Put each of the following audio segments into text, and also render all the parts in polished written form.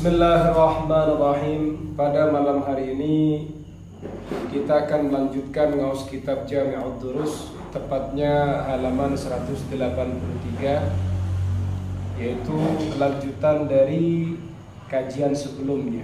Bismillahirrahmanirrahim. Pada malam hari ini kita akan melanjutkan ngaus kitab Jami'ud Durus, tepatnya halaman 183, yaitu kelanjutan dari kajian sebelumnya.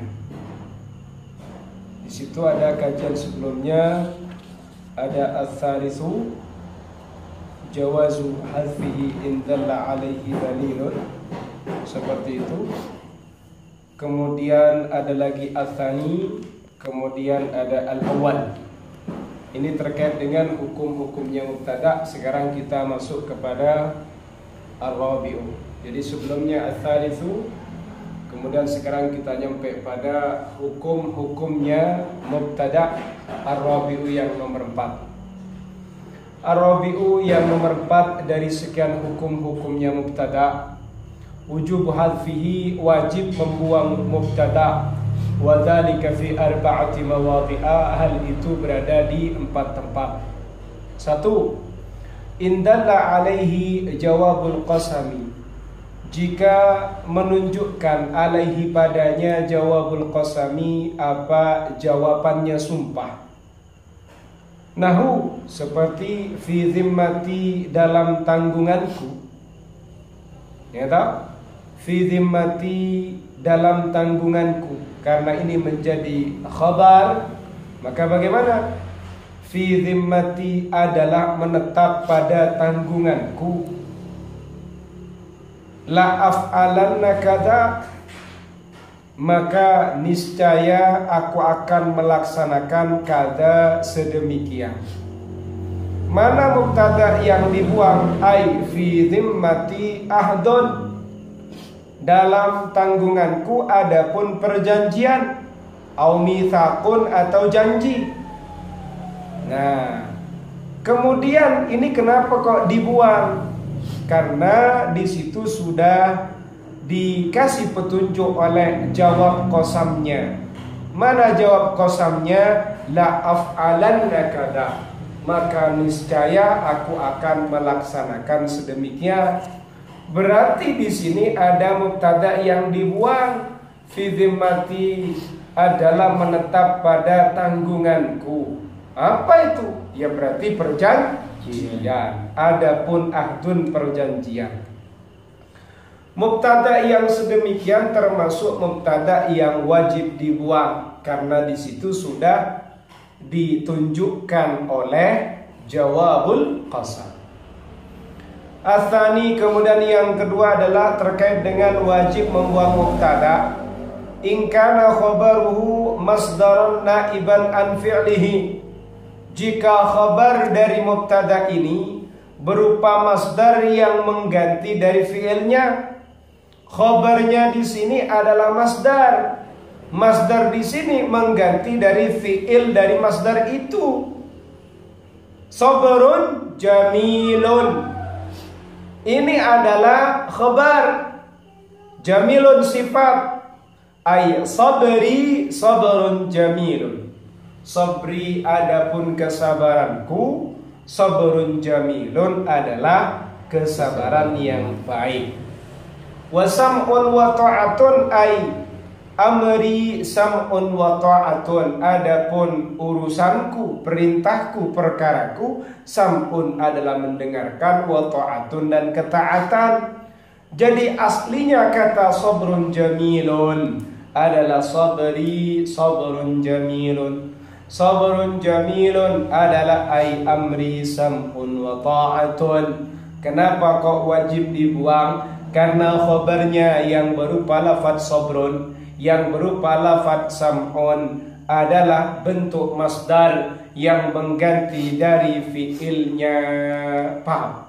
Di situ ada kajian sebelumnya, ada ats-tsalitsu jawazu hadfihi in dalla alaihi dalilun, seperti itu. Kemudian ada lagi ats-tsani, kemudian ada al-awwal. Ini terkait dengan hukum-hukumnya mubtada. Sekarang kita masuk kepada ar-rabi'u. Jadi sebelumnya ats-tsalitsu, kemudian sekarang kita nyampe pada hukum-hukumnya mubtada ar-rabi'u yang nomor 4. Ar-rabi'u yang nomor 4 dari sekian hukum-hukumnya mubtada, wujub hadfihi, wajib membuang mubtada, wa dzalika fi arba'ati mawadhi'a, hal itu berada di 4 tempat. 1. Indalla alaihi jawabul qasami, jika menunjukkan alaihi padanya jawabul qasami, apa jawabannya sumpah. Nahu, seperti fi zimmati, dalam tanggunganku, ya tak? Fi zimmati, dalam tanggunganku. Karena ini menjadi khabar, maka bagaimana? Fi zimmati adalah menetap pada tanggunganku. La af'alanna kada, maka niscaya aku akan melaksanakan kada sedemikian. Mana mubtada yang dibuang? Ai fi zimmati ahdun, dalam tanggunganku adapun perjanjian, au mitsaqun, atau janji. Nah, kemudian ini kenapa kok dibuang? Karena di situ sudah dikasih petunjuk oleh jawab qasamnya. Mana jawab qasamnya? La af'alanna kada, maka niscaya aku akan melaksanakan sedemikian. Berarti di sini ada mubtada yang dibuang. Fi zimmati adalah menetap pada tanggunganku. Apa itu? Ya berarti perjanjian. Adapun ahdun, perjanjian. Mubtada yang sedemikian termasuk mubtada yang wajib dibuang, karena di situ sudah ditunjukkan oleh jawabul qasam. Ats-tsani, kemudian yang kedua adalah terkait dengan wajib membuang mubtada. In kana khabaruhu masdaran naiban an fi'lihi, jika khabar dari mubtada ini berupa masdar yang mengganti dari fi'ilnya. Khabarnya di sini adalah masdar. Masdar di sini mengganti dari fi'il dari masdar itu. Sabrun jamilun, ini adalah khabar. Jamilun sifat. Ay sabri sabrun jamilun, sabri adapun kesabaranku, sabrun jamilun adalah kesabaran yang baik. Wa sam'un wa ta'atun, ay amri sam'un wa ta'atun, adapun urusanku, perintahku, perkaraku, sam'un adalah mendengarkan, wa ta'atun dan ketaatan. Jadi aslinya kata sabrun jamilun adalah sabri sabrun jamilun. Sabrun jamilun adalah ay amri sam'un wa ta'atun. Kenapa kok wajib dibuang? Karena khabarnya yang berupa lafaz sabrun, yang berupa lafaz sam'un adalah bentuk masdar yang mengganti dari fi'ilnya. Paham?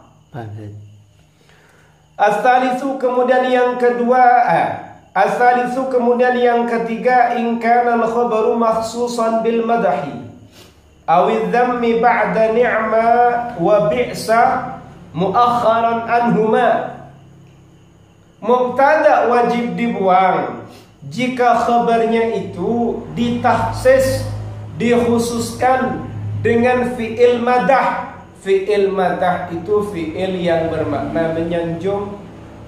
Ats-tsalitsu, kemudian yang kedua, ats-tsalitsu kemudian yang ketiga, in kana al-khabaru makhsusan bil madhi aw adh-dhammi ba'da ni'ma wa bi'sa muakharan anhuma. Mubtada wajib dibuang jika khabarnya itu ditahsis, dikhususkan dengan fi'il madah. Fi'il madah itu fi'il yang bermakna menyanjung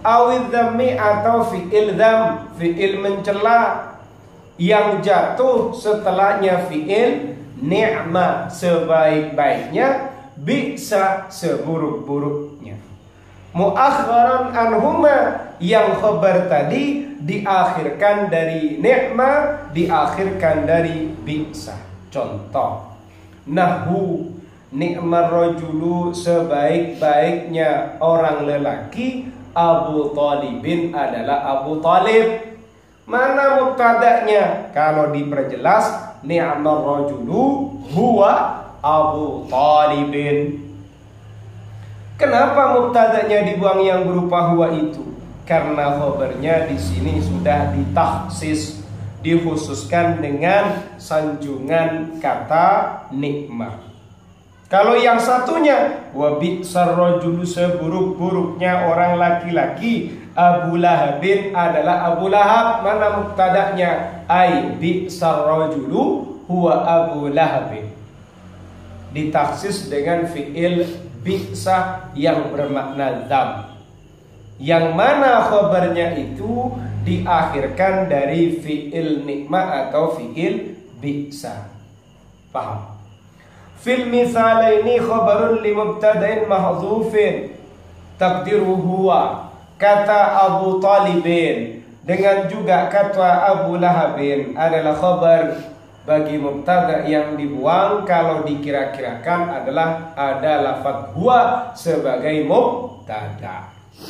awil dzammi atau fi'il dzam, fi'il mencela yang jatuh setelahnya fi'il ni'ma, sebaik-baiknya, bisa seburuk-buruknya. Muakharan anhuma, yang khabar tadi diakhirkan dari ni'ma, diakhirkan dari bisa. Contoh, nahu ni'mar rajulu, sebaik-baiknya orang lelaki, Abu Talibin adalah Abu Talib. Mana mubtada'nya? Kalau diperjelas, ni'mar rajulu huwa Abu Talibin. Kenapa mubtada'nya dibuang yang berupa huwa itu? Karena khabarnya di sini sudah ditakhsis, dikhususkan dengan sanjungan kata nikmah. Kalau yang satunya, wa bi'sar rajulu, seburuk-buruknya orang laki-laki, Abu Lahabin adalah Abu Lahab. Mana mubtada'nya? Ai bi'sar rajulu huwa Abu Lahabin. Ditaksis dengan fi'il bi'sa yang bermakna dzam, yang mana khabarnya itu diakhirkan dari fi'il nikmah atau fi'il bi'sa. Paham? Fil misalaini khabarun li mubtada'in mahdzufin taqdiru huwa, kata Abu Talibin dengan juga kata Abu Lahabin adalah khabar bagi mubtada yang dibuang kalau dikira-kirakan adalah ada lafaz huwa sebagai mubtada.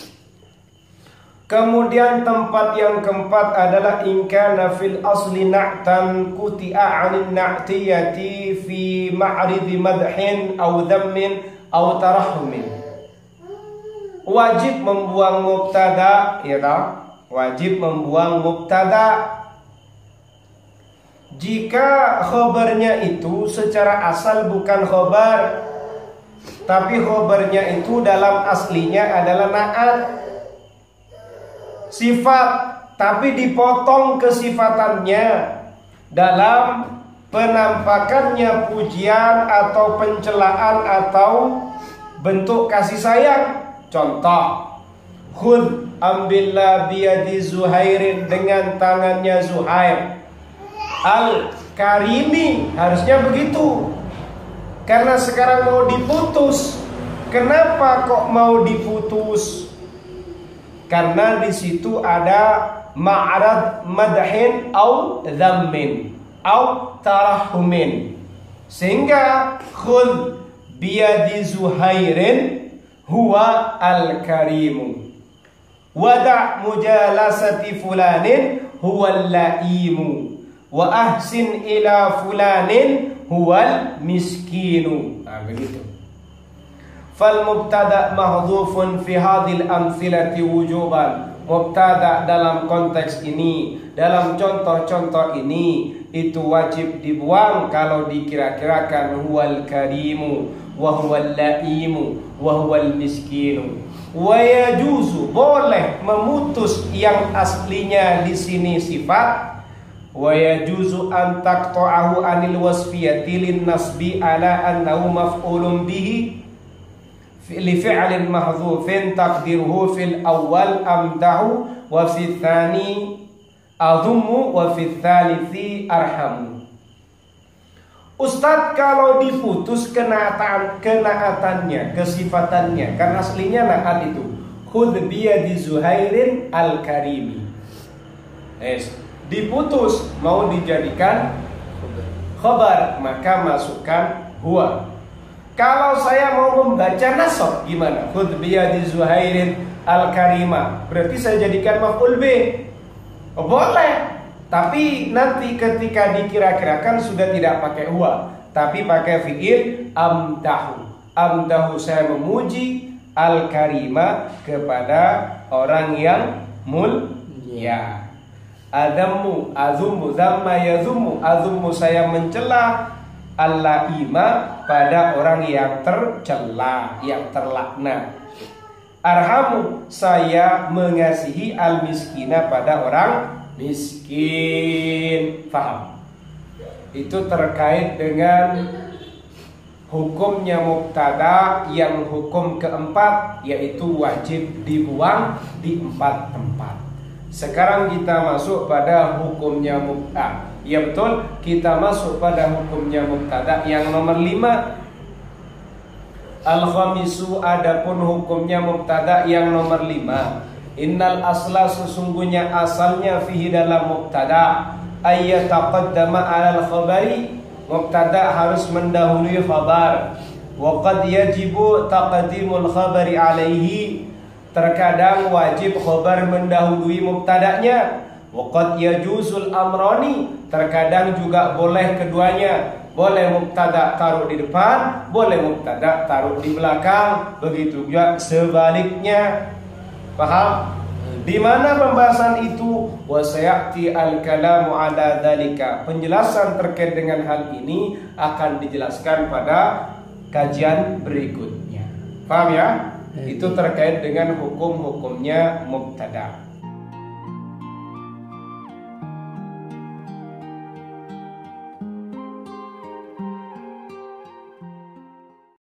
Kemudian tempat yang keempat adalah in kana fil asli na'tan quti'a 'anil na'tiyati fi ma'ridi madhin aw dhammin aw tarahumin. Wajib membuang mubtada, ya tak? Wajib membuang mubtada jika khabarnya itu secara asal bukan khabar, tapi khabarnya itu dalam aslinya adalah na'at, sifat, tapi dipotong kesifatannya dalam penampakannya pujian atau pencelaan atau bentuk kasih sayang. Contoh, khudh, ambillah biyadi Zuhairin, dengan tangannya Zuhair. Al-Karimi, harusnya begitu. Karena sekarang mau diputus. Kenapa kok mau diputus? Karena di situ ada ma'rad madhin au dhammin au tarahumin, sehingga khudh biyadi Zuhairin huwa al-karimu, wada' mujalasati fulanin huwa al-laimu, wa ahsin ila fulanin huwa al-miskinu. Nah, begitu. Fal mubtada mahdhufun fi hadhil amthilati wujuban. Mubtada dalam konteks ini, dalam contoh-contoh ini, itu wajib dibuang kalau dikira-kirakan huwal karimu wa huwal laimu wa huwal miskinu. Wa yajuzu, boleh memutus yang aslinya di sini sifat. Wa yajuzu an taqta'ahu anil wasfiyati lin nasbi ala annahu maf'ulun bihi li fi'lin mahdhufin taqdiruhu fil awwal amdahu wa fil tsani adhummu wa fil tsalithi arhamu. Ustadz, kalau diputus kenaatannya, kesifatannya, karena aslinya naat itu khudh biyadi Zuhairin al-karimi, diputus mau dijadikan khabar, maka masukkan huwa. Kalau saya mau membaca nasab gimana? Khudh biyadi Zuhairin al-karima, berarti saya jadikan maf'ul bih. Boleh, tapi nanti ketika dikira-kirakan sudah tidak pakai huwa, tapi pakai fi'il amdahu. Amdahu, saya memuji, al-karima, kepada orang yang mulia. Adammu, azummu, zamma yazummu, azummu, saya mencela, al-laima, pada orang yang tercela, yang terlaknat. Arhamu, saya mengasihi, al-miskina, pada orang miskin. Faham? Itu terkait dengan hukumnya mubtada yang hukum keempat, yaitu wajib dibuang di 4 tempat. Sekarang kita masuk pada hukumnya mubtada. Ya betul, kita masuk pada hukumnya mubtada yang nomor 5. Al-khamisu, adapun hukumnya mubtada yang nomor 5. Innal asla, sesungguhnya asalnya fihi dalam mubtada, ayyataqaddama 'alal khabari, mubtada harus mendahului khabar. Wa qad yajibu taqdimul khabari 'alaihi, terkadang wajib khabar mendahului mubtadanya. Wa qad yajuzul amrani, terkadang juga boleh keduanya. Boleh mubtada taruh di depan, boleh mubtada taruh di belakang, begitu juga sebaliknya. Paham? Di mana pembahasan itu? Wa sayati al-kalamu ala dzalika. Penjelasan terkait dengan hal ini akan dijelaskan pada kajian berikutnya. Paham ya? Itu terkait dengan hukum-hukumnya mubtada.